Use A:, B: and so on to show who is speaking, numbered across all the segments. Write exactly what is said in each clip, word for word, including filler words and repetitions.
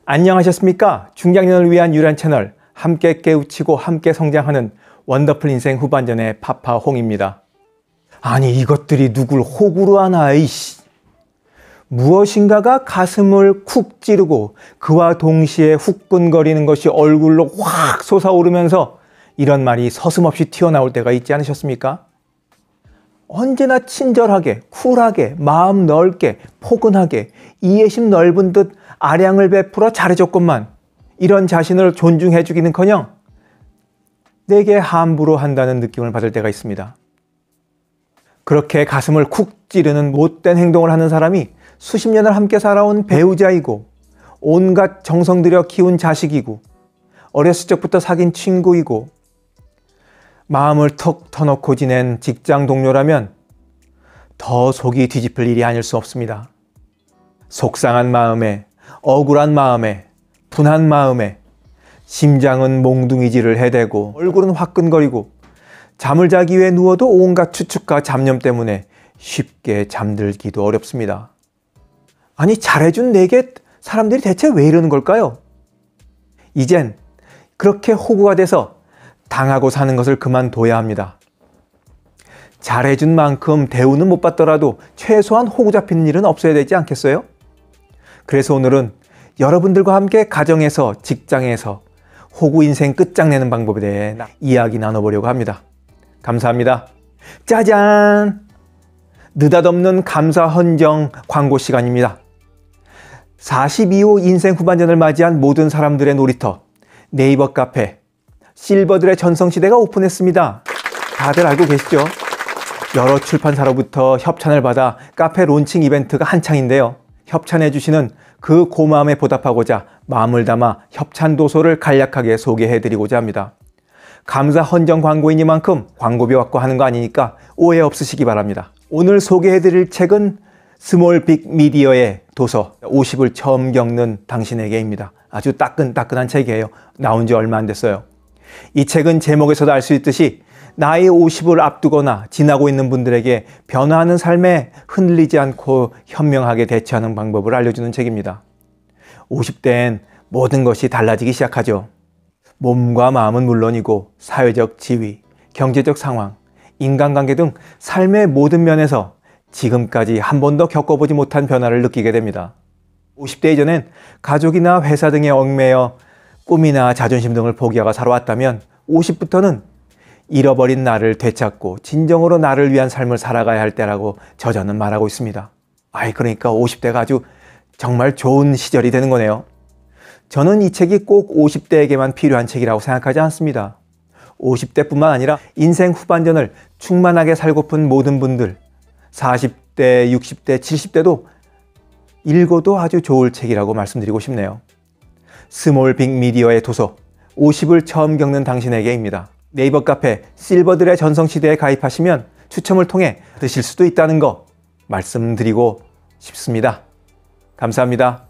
A: 안녕하셨습니까? 중장년을 위한 유일한 채널, 함께 깨우치고 함께 성장하는 원더풀 인생 후반전의 파파홍입니다. 아니 이것들이 누굴 호구로 하나 이씨. 무엇인가가 가슴을 쿡 찌르고 그와 동시에 후끈거리는 것이 얼굴로 확 솟아오르면서 이런 말이 서슴없이 튀어나올 때가 있지 않으셨습니까? 언제나 친절하게, 쿨하게, 마음 넓게, 포근하게, 이해심 넓은 듯 아량을 베풀어 잘해줬건만 이런 자신을 존중해주기는커녕 내게 함부로 한다는 느낌을 받을 때가 있습니다. 그렇게 가슴을 쿡 찌르는 못된 행동을 하는 사람이 수십 년을 함께 살아온 배우자이고 온갖 정성 들여 키운 자식이고 어렸을 적부터 사귄 친구이고 마음을 턱 터놓고 지낸 직장 동료라면 더 속이 뒤집힐 일이 아닐 수 없습니다. 속상한 마음에, 억울한 마음에, 분한 마음에 심장은 몽둥이질을 해대고 얼굴은 화끈거리고 잠을 자기 위해 누워도 온갖 추측과 잡념 때문에 쉽게 잠들기도 어렵습니다. 아니 잘해준 내게 사람들이 대체 왜 이러는 걸까요? 이젠 그렇게 호구가 돼서 당하고 사는 것을 그만둬야 합니다. 잘해준 만큼 대우는 못 받더라도 최소한 호구 잡히는 일은 없어야 되지 않겠어요? 그래서 오늘은 여러분들과 함께 가정에서, 직장에서 호구 인생 끝장내는 방법에 대해 이야기 나눠보려고 합니다. 감사합니다. 짜잔! 느닷없는 감사 헌정 광고 시간입니다. 사십이 호 인생 후반전을 맞이한 모든 사람들의 놀이터 네이버 카페 실버들의 전성시대가 오픈했습니다. 다들 알고 계시죠? 여러 출판사로부터 협찬을 받아 카페 론칭 이벤트가 한창인데요. 협찬해 주시는 그 고마움에 보답하고자 마음을 담아 협찬 도서를 간략하게 소개해드리고자 합니다. 감사 헌정 광고이니만큼 광고비 받고 하는 거 아니니까 오해 없으시기 바랍니다. 오늘 소개해드릴 책은 스몰 빅 미디어의 도서 오십을 처음 겪는 당신에게입니다. 아주 따끈따끈한 책이에요. 나온 지 얼마 안 됐어요. 이 책은 제목에서도 알 수 있듯이 나이 오십을 앞두거나 지나고 있는 분들에게 변화하는 삶에 흔들리지 않고 현명하게 대처하는 방법을 알려주는 책입니다. 오십 대엔 모든 것이 달라지기 시작하죠. 몸과 마음은 물론이고 사회적 지위, 경제적 상황, 인간관계 등 삶의 모든 면에서 지금까지 한 번도 겪어보지 못한 변화를 느끼게 됩니다. 오십 대 이전엔 가족이나 회사 등에 얽매여 꿈이나 자존심 등을 포기하고 살아왔다면 오십부터는 잃어버린 나를 되찾고 진정으로 나를 위한 삶을 살아가야 할 때라고 저자는 말하고 있습니다. 아이 그러니까 오십 대가 아주 정말 좋은 시절이 되는 거네요. 저는 이 책이 꼭 오십 대에게만 필요한 책이라고 생각하지 않습니다. 오십 대뿐만 아니라 인생 후반전을 충만하게 살고픈 모든 분들 사십 대, 육십 대, 칠십 대도 읽어도 아주 좋을 책이라고 말씀드리고 싶네요. 스몰 빅 미디어의 도서 오십을 처음 겪는 당신에게입니다. 네이버 카페 실버들의 전성시대에 가입하시면 추첨을 통해 드실 수도 있다는 거 말씀드리고 싶습니다. 감사합니다.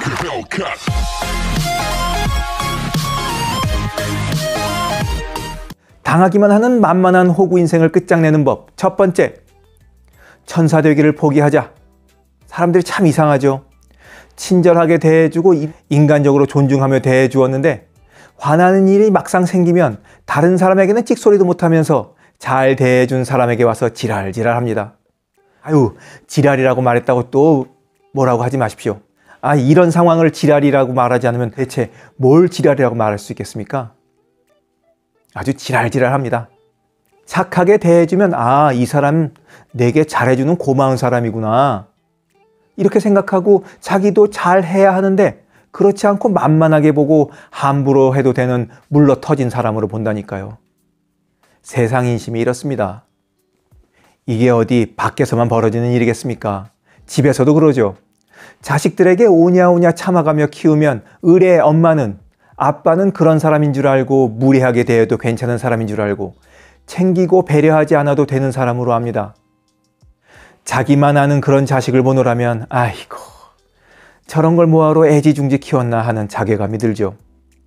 A: 당하기만 하는 만만한 호구 인생을 끝장내는 법 첫 번째, 천사 되기를 포기하자. 사람들이 참 이상하죠. 친절하게 대해주고 인간적으로 존중하며 대해주었는데 화나는 일이 막상 생기면 다른 사람에게는 찍소리도 못하면서 잘 대해준 사람에게 와서 지랄지랄 합니다. 아유 지랄이라고 말했다고 또 뭐라고 하지 마십시오. 아 이런 상황을 지랄이라고 말하지 않으면 대체 뭘 지랄이라고 말할 수 있겠습니까? 아주 지랄지랄합니다. 착하게 대해주면 아 이 사람 내게 잘해주는 고마운 사람이구나 이렇게 생각하고 자기도 잘해야 하는데 그렇지 않고 만만하게 보고 함부로 해도 되는 물러터진 사람으로 본다니까요. 세상 인심이 이렇습니다. 이게 어디 밖에서만 벌어지는 일이겠습니까? 집에서도 그러죠. 자식들에게 오냐오냐 참아가며 키우면 의뢰 엄마는 아빠는 그런 사람인 줄 알고 무례하게 대해도 괜찮은 사람인 줄 알고 챙기고 배려하지 않아도 되는 사람으로 합니다. 자기만 아는 그런 자식을 보노라면 아이고 저런 걸 뭐하러 애지중지 키웠나 하는 자괴감이 들죠.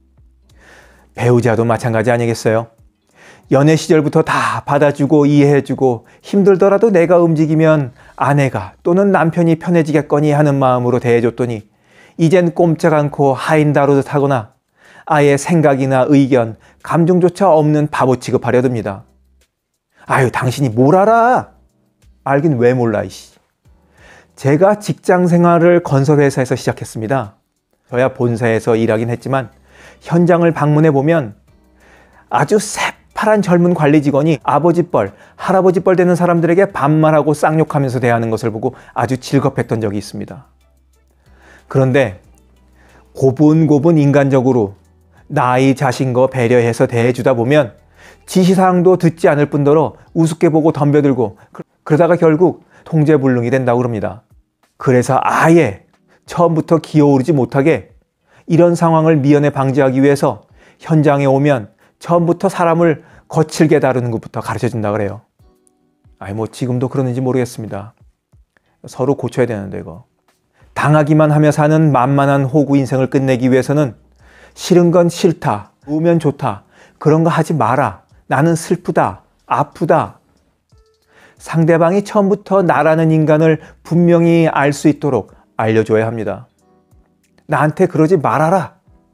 A: 배우자도 마찬가지 아니겠어요? 연애 시절부터 다 받아주고 이해해주고 힘들더라도 내가 움직이면 아내가 또는 남편이 편해지겠거니 하는 마음으로 대해줬더니 이젠 꼼짝 않고 하인 다루듯 하거나 아예 생각이나 의견, 감정조차 없는 바보 취급하려 듭니다. 아유, 당신이 뭘 알아? 알긴 왜 몰라, 이씨. 제가 직장 생활을 건설회사에서 시작했습니다. 저야 본사에서 일하긴 했지만 현장을 방문해 보면 아주 새파란 젊은 관리 직원이 아버지뻘, 할아버지뻘 되는 사람들에게 반말하고 쌍욕하면서 대하는 것을 보고 아주 질겁했던 적이 있습니다. 그런데 고분고분 인간적으로 나이 자신 거 배려해서 대해주다 보면 지시사항도 듣지 않을 뿐더러 우습게 보고 덤벼들고 그러다가 결국 통제불능이 된다고 그럽니다. 그래서 아예 처음부터 기어오르지 못하게 이런 상황을 미연에 방지하기 위해서 현장에 오면 처음부터 사람을 거칠게 다루는 것부터 가르쳐준다 그래요. 아니 뭐 지금도 그러는지 모르겠습니다. 서로 고쳐야 되는데 이거. 당하기만 하며 사는 만만한 호구 인생을 끝내기 위해서는 싫은 건 싫다, 좋으면 좋다, 그런 거 하지 마라, 나는 슬프다, 아프다. 상대방이 처음부터 나라는 인간을 분명히 알 수 있도록 알려줘야 합니다. 나한테 그러지 말아라.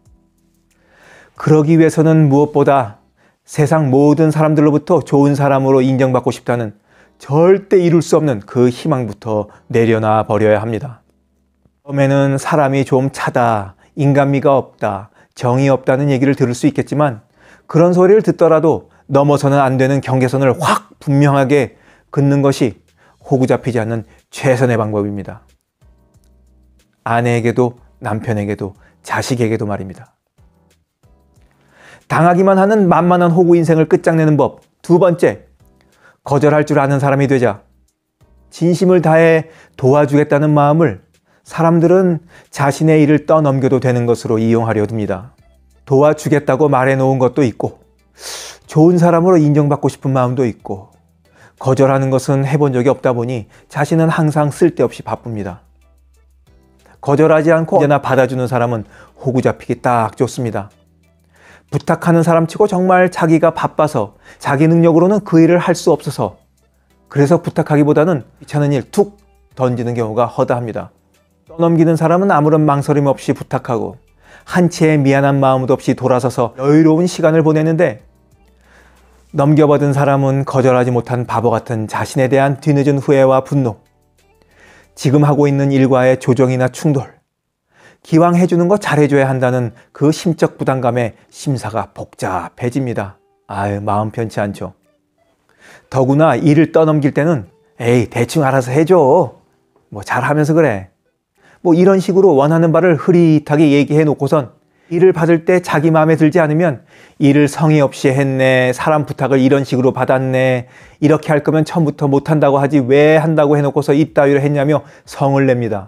A: 그러기 위해서는 무엇보다 세상 모든 사람들로부터 좋은 사람으로 인정받고 싶다는 절대 이룰 수 없는 그 희망부터 내려놔 버려야 합니다. 처음에는 사람이 좀 차다, 인간미가 없다, 정이 없다는 얘기를 들을 수 있겠지만 그런 소리를 듣더라도 넘어서는 안 되는 경계선을 확 분명하게 긋는 것이 호구 잡히지 않는 최선의 방법입니다. 아내에게도 남편에게도 자식에게도 말입니다. 당하기만 하는 만만한 호구 인생을 끝장내는 법. 두 번째, 거절할 줄 아는 사람이 되자. 진심을 다해 도와주겠다는 마음을 사람들은 자신의 일을 떠넘겨도 되는 것으로 이용하려 듭니다. 도와주겠다고 말해놓은 것도 있고 좋은 사람으로 인정받고 싶은 마음도 있고 거절하는 것은 해본 적이 없다 보니 자신은 항상 쓸데없이 바쁩니다. 거절하지 않고 언제나 받아주는 사람은 호구 잡히기 딱 좋습니다. 부탁하는 사람치고 정말 자기가 바빠서 자기 능력으로는 그 일을 할 수 없어서 그래서 부탁하기보다는 귀찮은 일 툭 던지는 경우가 허다합니다. 떠넘기는 사람은 아무런 망설임 없이 부탁하고 한치의 미안한 마음도 없이 돌아서서 여유로운 시간을 보내는데 넘겨받은 사람은 거절하지 못한 바보 같은 자신에 대한 뒤늦은 후회와 분노, 지금 하고 있는 일과의 조정이나 충돌, 기왕 해주는 거 잘해줘야 한다는 그 심적 부담감에 심사가 복잡해집니다. 아유, 마음 편치 않죠. 더구나 일을 떠넘길 때는 에이 대충 알아서 해줘, 뭐 잘하면서 그래, 뭐 이런 식으로 원하는 바를 흐릿하게 얘기해 놓고선 일을 받을 때 자기 마음에 들지 않으면 일을 성의 없이 했네, 사람 부탁을 이런 식으로 받았네, 이렇게 할 거면 처음부터 못한다고 하지 왜 한다고 해놓고서 이따위로 했냐며 성을 냅니다.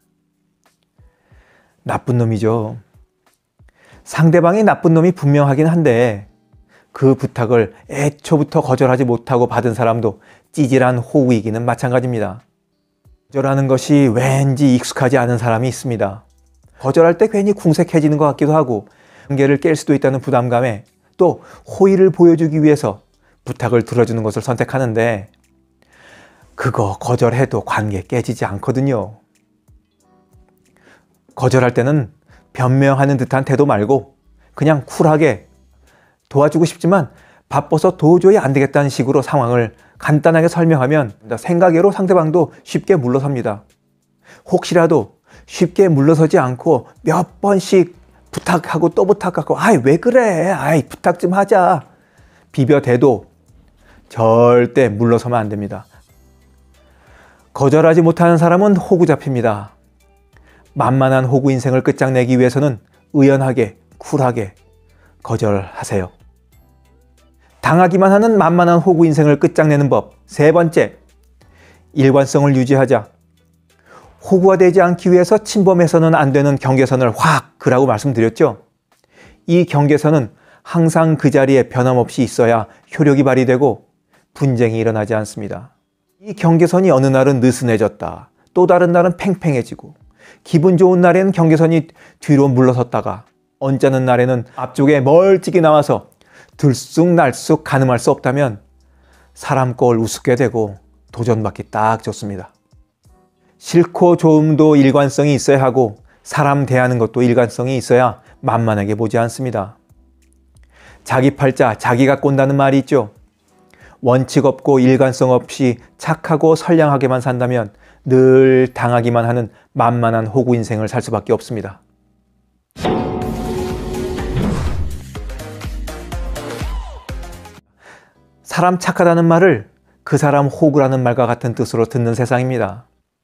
A: 나쁜 놈이죠. 상대방이 나쁜 놈이 분명하긴 한데 그 부탁을 애초부터 거절하지 못하고 받은 사람도 찌질한 호구이기는 마찬가지입니다. 거절하는 것이 왠지 익숙하지 않은 사람이 있습니다. 거절할 때 괜히 궁색해지는 것 같기도 하고 관계를 깰 수도 있다는 부담감에 또 호의를 보여주기 위해서 부탁을 들어주는 것을 선택하는데 그거 거절해도 관계 깨지지 않거든요. 거절할 때는 변명하는 듯한 태도 말고 그냥 쿨하게 도와주고 싶지만 바빠서 도저히 안 되겠다는 식으로 상황을 간단하게 설명하면 생각외로 상대방도 쉽게 물러섭니다. 혹시라도 쉽게 물러서지 않고 몇 번씩 부탁하고 또 부탁하고 아이 왜 그래, 아이 부탁 좀 하자 비벼대도 절대 물러서면 안 됩니다. 거절하지 못하는 사람은 호구 잡힙니다. 만만한 호구 인생을 끝장내기 위해서는 의연하게 쿨하게 거절하세요. 당하기만 하는 만만한 호구 인생을 끝장내는 법. 세 번째, 일관성을 유지하자. 호구가 되지 않기 위해서 침범해서는 안 되는 경계선을 확 그라고 말씀드렸죠. 이 경계선은 항상 그 자리에 변함없이 있어야 효력이 발휘되고 분쟁이 일어나지 않습니다. 이 경계선이 어느 날은 느슨해졌다, 또 다른 날은 팽팽해지고 기분 좋은 날에는 경계선이 뒤로 물러섰다가 언짢은 날에는 앞쪽에 멀찍이 나와서 들쑥날쑥 가늠할 수 없다면 사람 꼴 우습게 되고 도전받기 딱 좋습니다. 싫고 좋음도 일관성이 있어야 하고 사람 대하는 것도 일관성이 있어야 만만하게 보지 않습니다. 자기 팔자 자기가 꼰다는 말이 있죠. 원칙 없고 일관성 없이 착하고 선량하게만 산다면 늘 당하기만 하는 만만한 호구 인생을 살 수밖에 없습니다. 사람 착하다는 말을 그 사람 호구라는 말과 같은 뜻으로 듣는 세상입니다.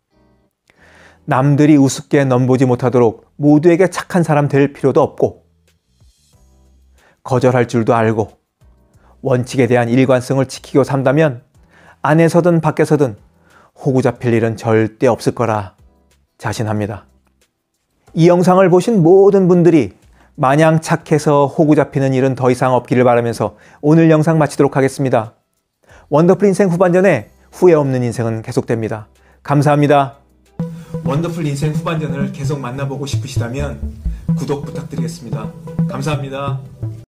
A: 남들이 우습게 넘보지 못하도록 모두에게 착한 사람 될 필요도 없고, 거절할 줄도 알고 원칙에 대한 일관성을 지키고 산다면 안에서든 밖에서든 호구 잡힐 일은 절대 없을 거라 자신합니다. 이 영상을 보신 모든 분들이 마냥 착해서 호구 잡히는 일은 더 이상 없기를 바라면서 오늘 영상 마치도록 하겠습니다. 원더풀 인생 후반전에 후회 없는 인생은 계속됩니다. 감사합니다. 원더풀 인생 후반전을 계속 만나보고 싶으시다면 구독 부탁드리겠습니다. 감사합니다.